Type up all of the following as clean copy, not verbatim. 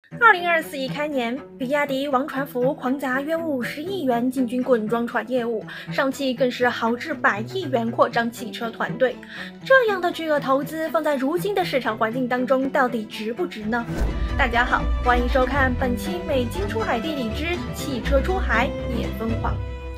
2024一开年，比亚迪、王传福狂砸约50亿元进军滚装船业务，上汽更是豪掷100亿元扩张汽车团队。这样的巨额投资放在如今的市场环境当中，到底值不值呢？大家好，欢迎收看本期《美金出海地理之汽车出海也疯狂》。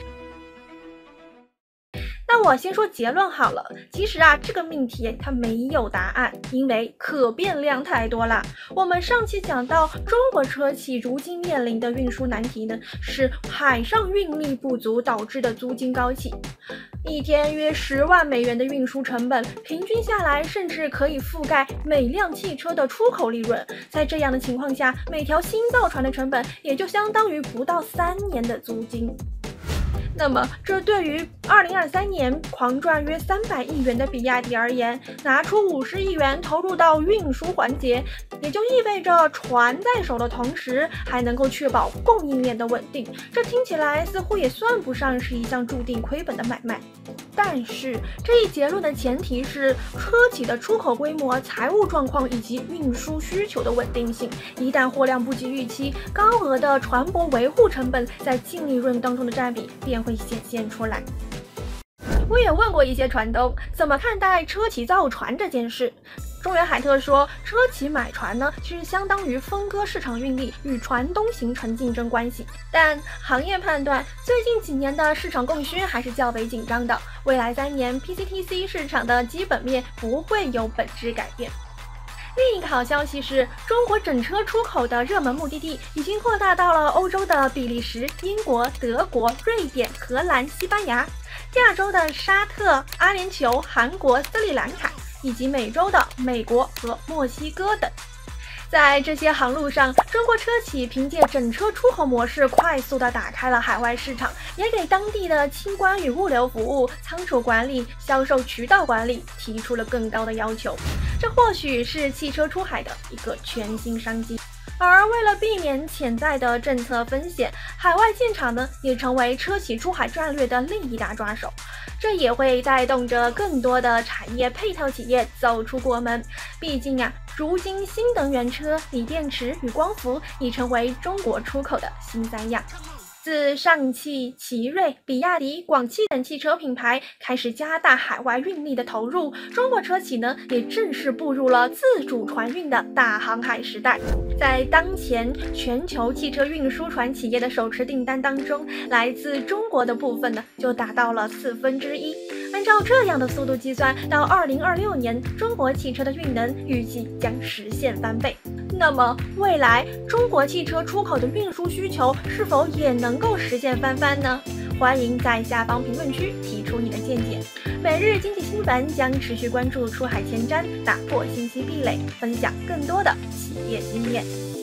那我先说结论好了，其实这个命题它没有答案，因为可变量太多了。我们上期讲到，中国车企如今面临的运输难题呢，是海上运力不足导致的租金高企。一天约10万美元的运输成本，平均下来甚至可以覆盖每辆汽车的出口利润。在这样的情况下，每条新造船的成本也就相当于不到3年的租金。那么，这对于2023年狂赚约300亿元的比亚迪而言，拿出50亿元投入到运输环节，也就意味着船在手的同时，还能够确保供应链的稳定。这听起来似乎也算不上是一项注定亏本的买卖。但是，这一结论的前提是车企的出口规模、财务状况以及运输需求的稳定性。一旦货量不及预期，高额的船舶维护成本在净利润当中的占比便会显现出来。我也问过一些船东怎么看待车企造船这件事。中原海特说，车企买船呢，其实相当于分割市场运力，与船东形成竞争关系。但行业判断，最近几年的市场供需还是较为紧张的，未来3年 PCTC 市场的基本面不会有本质改变。另一个好消息是，中国整车出口的热门目的地已经扩大到了欧洲的比利时、英国、德国、瑞典、荷兰、西班牙，亚洲的沙特、阿联酋、韩国、斯里兰卡，以及美洲的美国和墨西哥等。在这些航路上，中国车企凭借整车出口模式快速地打开了海外市场，也给当地的清关与物流服务、仓储管理、销售渠道管理提出了更高的要求。这或许是汽车出海的一个全新商机。而为了避免潜在的政策风险，海外建厂呢也成为车企出海战略的另一大抓手。这也会带动着更多的产业配套企业走出国门。毕竟如今新能源车、锂电池与光伏已成为中国出口的新3样。自上汽、奇瑞、比亚迪、广汽等汽车品牌开始加大海外运力的投入，中国车企呢也正式步入了自主船运的大航海时代。在当前全球汽车运输船企业的手持订单当中，来自中国的部分呢就达到了1/4。按照这样的速度计算，到2026年，中国汽车的运能预计将实现翻倍。那么未来中国汽车出口的运输需求是否也能够实现翻番呢？欢迎在下方评论区提出你的见解。每日经济新闻将持续关注出海前瞻，打破信息壁垒，分享更多的企业经验。